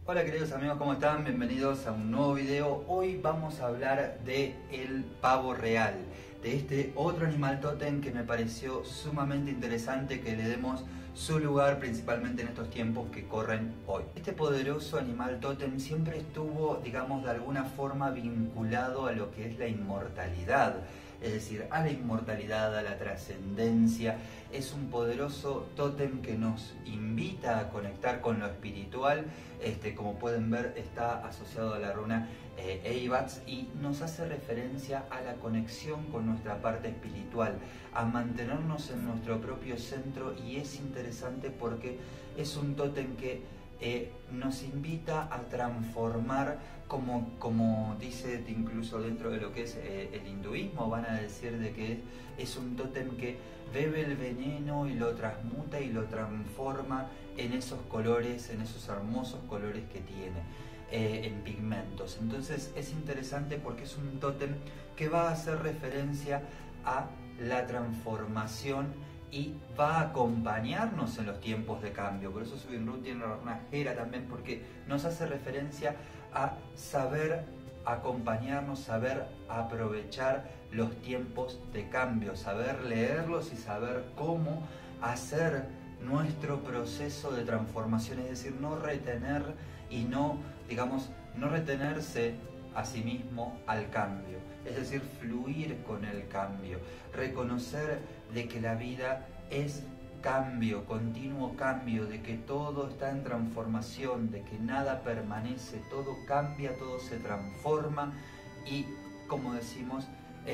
Hola queridos amigos, ¿cómo están? Bienvenidos a un nuevo video. Hoy vamos a hablar de el pavo real, de este otro animal tótem que me pareció sumamente interesante que le demos su lugar, principalmente en estos tiempos que corren hoy. Este poderoso animal tótem siempre estuvo, digamos, de alguna forma vinculado a lo que es la inmortalidad, es decir, a la inmortalidad, a la trascendencia. Es un poderoso tótem que nos invita a conectar con lo espiritual. Como pueden ver, está asociado a la runa Eibats y nos hace referencia a la conexión con nuestra parte espiritual, a mantenernos en nuestro propio centro, y es interesante porque es un tótem que nos invita a transformar, como dice incluso dentro de lo que es el hinduismo, van a decir de que es un tótem que bebe el veneno y lo transmuta y lo transforma en esos colores, en esos hermosos colores que tiene, en pigmentos. Entonces es interesante porque es un tótem que va a hacer referencia a la transformación y va a acompañarnos en los tiempos de cambio. Por eso Subinru tiene una jera también, porque nos hace referencia a saber acompañarnos, saber aprovechar los tiempos de cambio, saber leerlos y saber cómo hacer nuestro proceso de transformación, es decir, no retener y no retenerse a sí mismo al cambio, es decir, fluir con el cambio, reconocer de que la vida es cambio, continuo cambio, de que todo está en transformación, de que nada permanece, todo cambia, todo se transforma y, como decimos,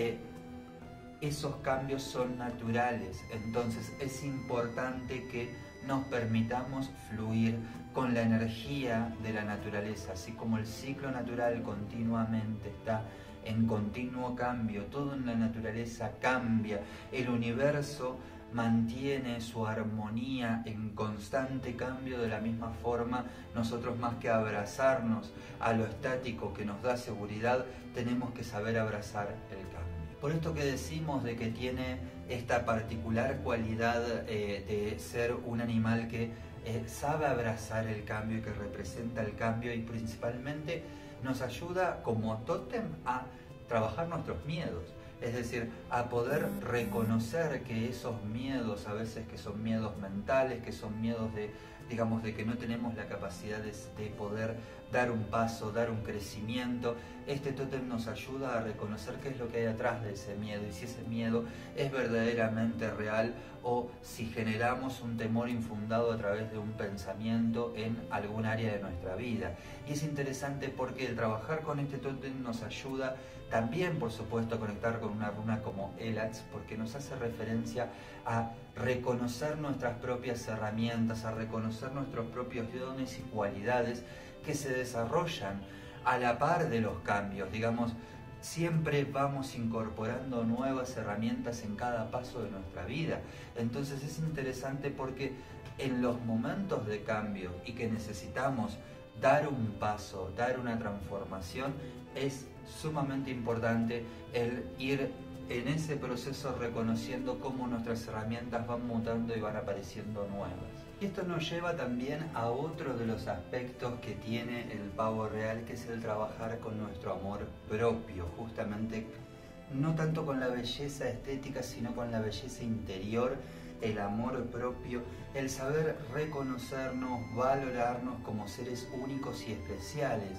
esos cambios son naturales. Entonces es importante que nos permitamos fluir con la energía de la naturaleza, así como el ciclo natural continuamente está en continuo cambio, todo en la naturaleza cambia, el universo mantiene su armonía en constante cambio. De la misma forma, nosotros, más que abrazarnos a lo estático que nos da seguridad, tenemos que saber abrazar el cambio. Por esto que decimos de que tiene esta particular cualidad de ser un animal que sabe abrazar el cambio y que representa el cambio, y principalmente nos ayuda como tótem a trabajar nuestros miedos. Es decir, a poder reconocer que esos miedos, a veces que son miedos mentales, que son miedos de que no tenemos la capacidad de poder dar un paso, dar un crecimiento, este tótem nos ayuda a reconocer qué es lo que hay atrás de ese miedo, y si ese miedo es verdaderamente real o si generamos un temor infundado a través de un pensamiento en algún área de nuestra vida. Y es interesante porque el trabajar con este tótem nos ayuda también, por supuesto, a conectar con una runa como Elats, porque nos hace referencia a reconocer nuestras propias herramientas, a reconocer nuestros propios dones y cualidades que se desarrollan a la par de los cambios. Digamos, siempre vamos incorporando nuevas herramientas en cada paso de nuestra vida. Entonces es interesante porque en los momentos de cambio y que necesitamos dar un paso, dar una transformación, es sumamente importante el ir en ese proceso reconociendo cómo nuestras herramientas van mutando y van apareciendo nuevas. Y esto nos lleva también a otro de los aspectos que tiene el pavo real, que es el trabajar con nuestro amor propio, justamente no tanto con la belleza estética, sino con la belleza interior, el amor propio, el saber reconocernos, valorarnos como seres únicos y especiales.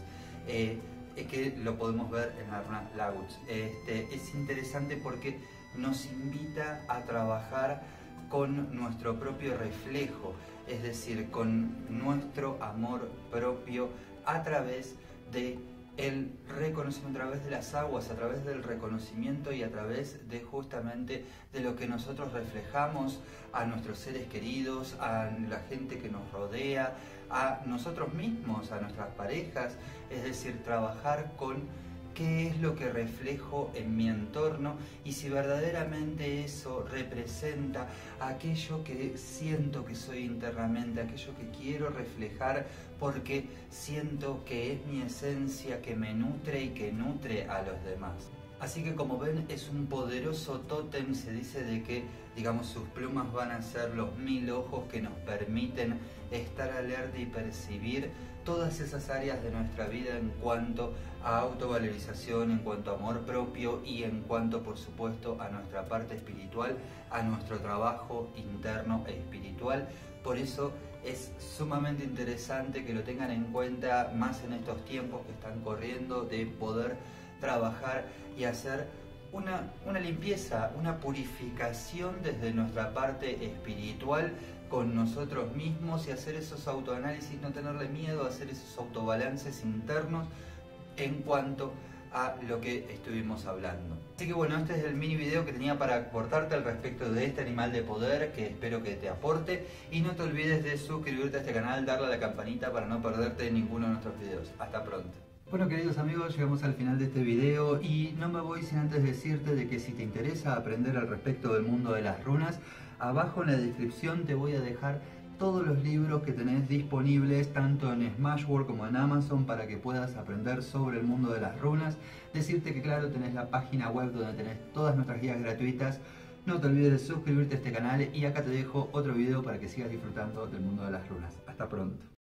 Que lo podemos ver en la runa Laguts. Es interesante porque nos invita a trabajar con nuestro propio reflejo, es decir, con nuestro amor propio a través de el reconocimiento, a través de las aguas, a través del reconocimiento y a través de justamente de lo que nosotros reflejamos a nuestros seres queridos, a la gente que nos rodea, a nosotros mismos, a nuestras parejas. Es decir, trabajar con qué es lo que reflejo en mi entorno y si verdaderamente eso representa aquello que siento que soy internamente, aquello que quiero reflejar porque siento que es mi esencia, que me nutre y que nutre a los demás. Así que, como ven, es un poderoso tótem. Se dice de que, digamos, sus plumas van a ser los 1000 ojos que nos permiten estar alerta y percibir todas esas áreas de nuestra vida en cuanto a autovalorización, en cuanto a amor propio y en cuanto, por supuesto, a nuestra parte espiritual, a nuestro trabajo interno e espiritual. Por eso es sumamente interesante que lo tengan en cuenta más en estos tiempos que están corriendo, de poder trabajar y hacer una limpieza, una purificación desde nuestra parte espiritual con nosotros mismos y hacer esos autoanálisis, no tenerle miedo a hacer esos autobalances internos en cuanto a lo que estuvimos hablando. Así que bueno, este es el mini video que tenía para aportarte al respecto de este animal de poder, que espero que te aporte, y no te olvides de suscribirte a este canal, darle a la campanita para no perderte ninguno de nuestros videos. Hasta pronto. Bueno, queridos amigos, llegamos al final de este video y no me voy sin antes decirte de que si te interesa aprender al respecto del mundo de las runas, abajo en la descripción te voy a dejar todos los libros que tenés disponibles tanto en Smashwords como en Amazon para que puedas aprender sobre el mundo de las runas. Decirte que claro, tenés la página web donde tenés todas nuestras guías gratuitas. No te olvides de suscribirte a este canal y acá te dejo otro video para que sigas disfrutando del mundo de las runas. Hasta pronto.